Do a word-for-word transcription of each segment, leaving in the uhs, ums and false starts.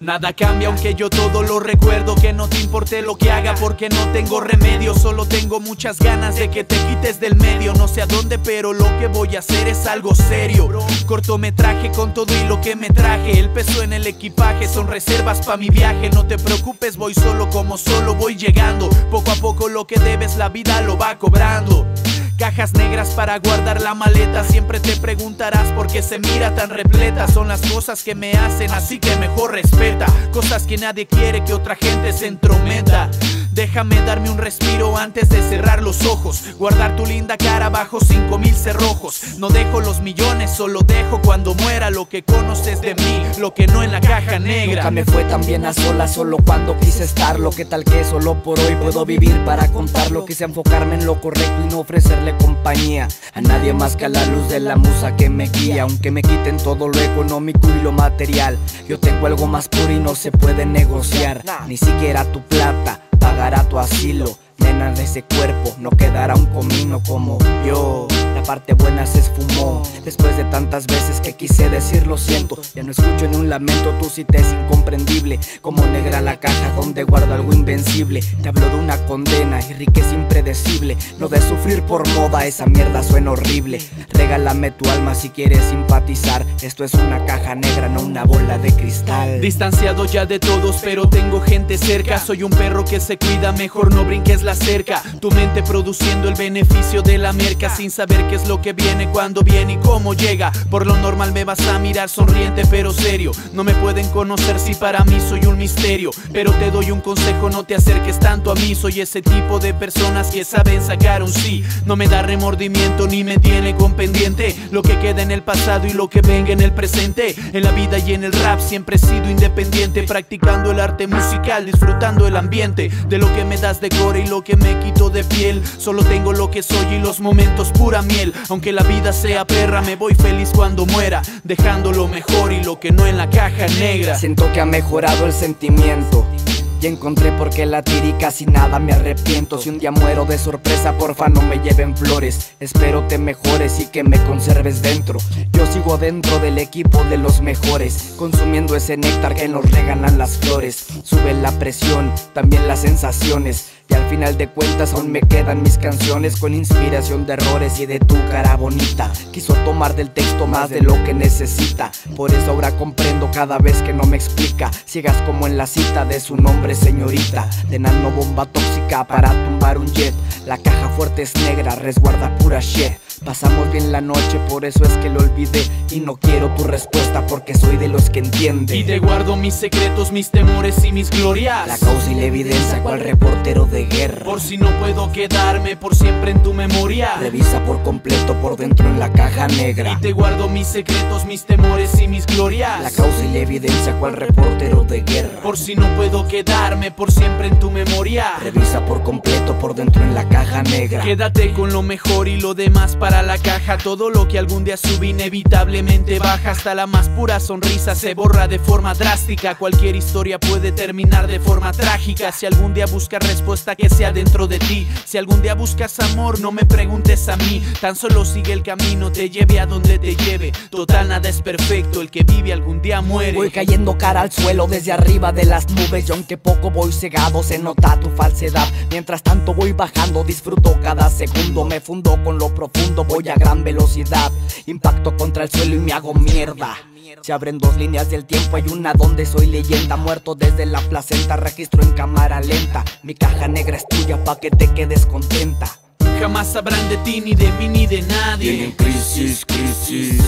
Nada cambia aunque yo todo lo recuerdo. Que no te importe lo que haga porque no tengo remedio. Solo tengo muchas ganas de que te quites del medio. No sé a dónde pero lo que voy a hacer es algo serio. Cortometraje con todo y lo que me traje. El peso en el equipaje son reservas pa' mi viaje. No te preocupes, voy solo como solo voy llegando. Poco a poco lo que debes la vida lo va cobrando. Cajas negras para guardar la maleta. Siempre te preguntarás por qué se mira tan repleta. Son las cosas que me hacen, así que mejor respeta. Cosas que nadie quiere que otra gente se entrometa. Déjame darme un respiro antes de cerrar los ojos. Guardar tu linda cara bajo cinco mil cerrojos. No dejo los millones, solo dejo cuando muera lo que conoces de mí, lo que no en la caja negra. Nunca me fue tan bien a solas, solo cuando quise estarlo. ¿Qué tal que solo por hoy puedo vivir para contarlo? Quise enfocarme en lo correcto y no ofrecerle compañía a nadie más que a la luz de la musa que me guía. Aunque me quiten todo lo económico y lo material, yo tengo algo más puro y no se puede negociar. Ni siquiera tu plata pagará tu asilo. Nena, de ese cuerpo no quedará un comino como yo. La parte buena se esfumó después de tantas veces que quise decir lo siento. Ya no escucho ni un lamento, tu cita es incomprendible. Como negra la caja donde guardo algo invencible. Te hablo de una condena y riqueza impredecible. No de sufrir por moda, esa mierda suena horrible. Regálame tu alma si quieres simpatizar. Esto es una caja negra, no una bola de cristal. Distanciado ya de todos, pero tengo gente cerca. Soy un perro que se cuida, mejor no brinques la cerca. Tu mente produciendo el beneficio de la merca, sin saber qué es lo que viene, cuándo viene y cómo llega. Por lo normal me vas a mirar sonriente pero serio. No me pueden conocer si para mí soy un misterio. Pero te doy un consejo, no te acerques tanto a mí. Soy ese tipo de personas que saben sacar un sí. No me da remordimiento ni me tiene con pendiente lo que queda en el pasado y lo que venga en el presente. En la vida y en el rap siempre he sido independiente, practicando el arte musical, disfrutando el ambiente. De lo que me das de core y lo que me quito de piel. Solo tengo lo que soy y los momentos pura miel. Aunque la vida sea perra, me voy feliz cuando muera, dejando lo mejor y lo que no en la caja negra. Siento que ha mejorado el sentimiento. Ya encontré por qué latir y casi nada me arrepiento. Si un día muero de sorpresa, porfa no me lleven flores. Espero te mejores y que me conserves dentro. Yo sigo dentro del equipo de los mejores, consumiendo ese néctar que nos regalan las flores. Sube la presión, también las sensaciones. Y al final de cuentas aún me quedan mis canciones con inspiración de errores y de tu cara bonita. Quiso tomar del texto más de lo que necesita. Por eso ahora comprendo cada vez que no me explica. Ciegas como en la cita de su nombre, señorita. De nano bomba tóxica para tumbar un jet. La caja fuerte es negra, resguarda pura shit. Pasamos bien la noche, por eso es que lo olvidé. Y no quiero tu respuesta porque soy de los que entiende. Y te guardo mis secretos, mis temores y mis glorias. La causa y la evidencia, cual reportero de guerra. Por si no puedo quedarme por siempre en tu memoria. Revisa por completo por dentro en la caja negra. Y te guardo mis secretos, mis temores y mis glorias. La causa y la evidencia, cual reportero de guerra. Por si no puedo quedarme por siempre en tu memoria. Revisa por completo por dentro en la caja negra. Quédate con lo mejor y lo demás para la caja. Todo lo que algún día sube inevitablemente baja. Hasta la más pura sonrisa se borra de forma drástica. Cualquier historia puede terminar de forma trágica. Si algún día buscas respuesta, que sea dentro de ti. Si algún día buscas amor, no me preguntes a mí. Tan solo sigue el camino, te lleve a donde te lleve. Total, nada es perfecto, el que vive algún día muere. Voy cayendo cara al suelo desde arriba de las nubes. Y aunque poco voy cegado, se nota tu falsedad. Mientras tanto voy bajando, disfruto cada segundo. Me fundo con lo profundo, voy a gran velocidad. Impacto contra el suelo y me hago mierda. Se abren dos líneas del tiempo, hay una donde soy leyenda. Muerto desde la placenta, registro en cámara lenta. Mi caja negra es tuya pa' que te quedes contenta. Jamás sabrán de ti, ni de mí, ni de nadie. Tienen crisis, crisis.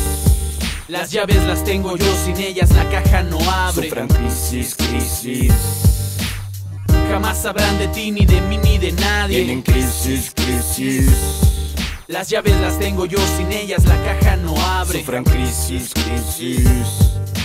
Las llaves las tengo yo, sin ellas la caja no abre. Sufran crisis, crisis. Jamás sabrán de ti, ni de mí, ni de nadie. Tienen crisis, crisis. Las llaves las tengo yo, sin ellas la caja no abre. Sufran crisis, crisis.